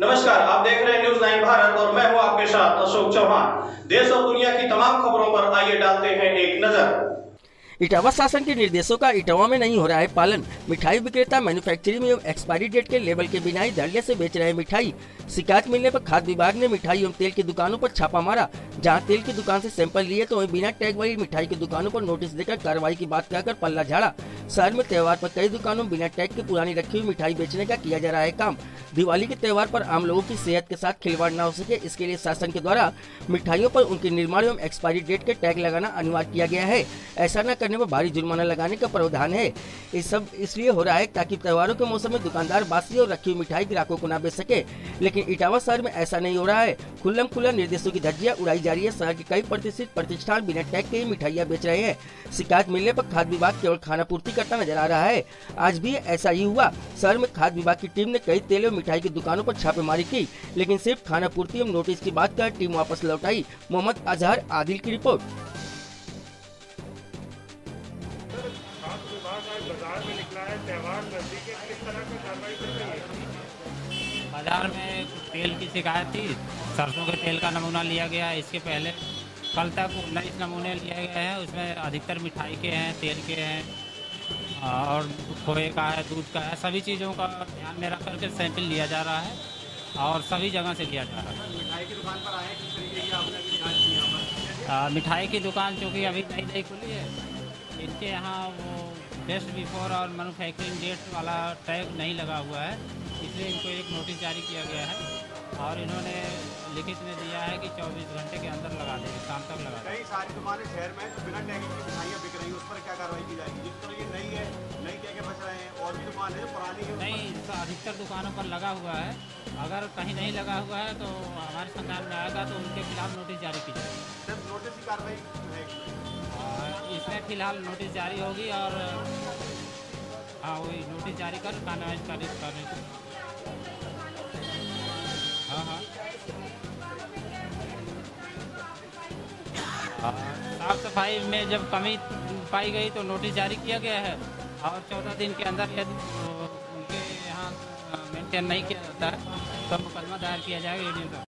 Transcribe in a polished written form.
नमस्कार, आप देख रहे हैं न्यूज़ 9 भारत और मैं हूं आपके साथ अशोक चौहान। देश और दुनिया की तमाम खबरों पर आइए डालते हैं एक नजर। इटावा शासन के निर्देशों का इटावा में नहीं हो रहा है पालन। मिठाई विक्रेता मैन्युफैक्चरिंग एवं एक्सपायरी डेट के लेबल के बिना ही धड़ल्ले से बेच रहे हैं मिठाई। शिकायत मिलने पर खाद्य विभाग ने मिठाई एवं तेल की दुकानों पर छापा मारा। जहां तेल की दुकान से सैंपल लिए तो वहीं बिना टैग वाली मिठाई की दुकानों पर नोटिस देकर कार्रवाई की बात कहकर पल्ला झाड़ा। शहर में त्योहार पर कई दुकानों में बिना टैग की पुरानी रखी हुई मिठाई बेचने का किया जा रहा है काम। दिवाली के त्योहार पर आम लोगों की सेहत के साथ खिलवाड़ न हो सके, इसके लिए शासन के द्वारा मिठाइयों पर उनके निर्माण एवं एक्सपायरी डेट के टैग लगाना अनिवार्य किया गया है। ऐसा न करने पर भारी जुर्माना लगाने का प्रावधान है। ये सब इसलिए हो रहा है ताकि त्योहारों के मौसम में दुकानदार बासी और रखी हुई मिठाई ग्राहकों को न बेच सके, लेकिन इटावा शहर में ऐसा नहीं हो रहा है। खुल्लम खुल्ला निर्देशों की धज्जियां उड़ाई जा रही है। शहर के कई प्रतिष्ठित प्रतिष्ठान बिना टैग के ही मिठाइयां बेच रहे हैं। शिकायत मिलने पर खाद्य विभाग केवल खाना पूर्ति करता नजर आ रहा है। आज भी ऐसा ही हुआ। शहर में खाद्य विभाग की टीम ने कई तेल एवं मिठाई की दुकानों पर छापेमारी की, लेकिन सिर्फ खाना पूर्ति एवं नोटिस की बात कर टीम वापस लौट आई। मोहम्मद अजहर आदिल की रिपोर्ट। बाजार में निकला है, त्योहार नजदीक है, किस तरह की कार्रवाई कर रही है? बाजार में तेल की शिकायत थी, सरसों के तेल का नमूना लिया गया है। इसके पहले कल तक 19 नमूने लिए गए हैं। उसमें अधिकतर मिठाई के हैं, तेल के हैं और खोए का है, दूध का है। सभी चीज़ों का ध्यान में रख करके सैंपल लिया जा रहा है और सभी जगह से लिया जा रहा है। मिठाई की दुकान पर आए, किस तरीके की आपने शिकायत की यहाँ पर? मिठाई की दुकान चूँकि अभी नई नई खुली है, इनके यहाँ वो बेस्ट बिफोर और मैन्युफैक्चरिंग डेट वाला टैग नहीं लगा हुआ है, इसलिए इनको एक नोटिस जारी किया गया है और इन्होंने लिखित में दिया है कि 24 घंटे के अंदर लगा देंगे, शाम तक लगा देंगे। कई सारी दुकानें शहर में जो बिना टैग की मिठाइयाँ बिक रही हैं, उस पर क्या कार्रवाई की जाएगी? जिस तरह ये नई है, नई कह के बच रहे हैं, और भी दुकान है जो पुरानी है। नहीं, अधिकतर दुकानों पर लगा हुआ है। अगर कहीं नहीं लगा हुआ है तो हमारे संज्ञान में आएगा तो उनके खिलाफ नोटिस जारी की जाएगी। सिर्फ नोटिस की कार्रवाई है इसमें फिलहाल नोटिस जारी होगी और हाँ, वही नोटिस जारी कर कार्रवाई करने की। हाँ, साफ सफाई में जब कमी पाई गई तो नोटिस जारी किया गया है और 14 दिन के अंदर यदि उनके यहाँ मेंटेन नहीं किया जाता है तो मुकदमा दायर किया जाएगा।